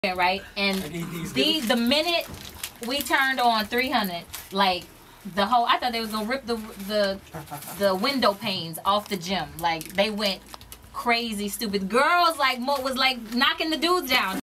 right? And the minute we turned on 300, like the whole, I thought they was gonna rip the window panes off the gym. Like they went crazy, stupid. Girls like was like knocking the dudes down.